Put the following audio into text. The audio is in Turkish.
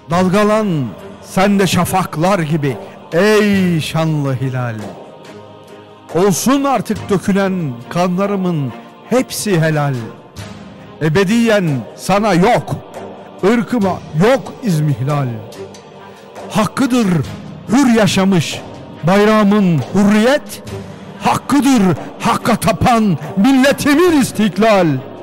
Dalgalan sen de şafaklar gibi ey şanlı hilal. Olsun artık dökülen kanlarımın hepsi helal. Ebediyen sana yok, ırkıma yok izmihlal. Hakkıdır hür yaşamış bayrağımın hürriyet, hakkıdır hakka tapan milletimin istiklal.